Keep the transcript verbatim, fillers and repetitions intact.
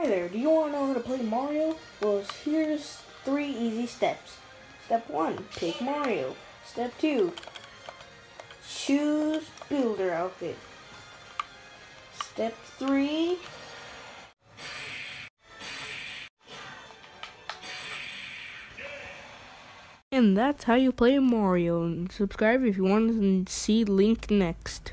Hi there, do you want to know how to play Mario? Well, here's three easy steps. Step one, pick Mario. Step two, choose builder outfit. Step three, and that's how you play Mario. And subscribe if you want to see Link next.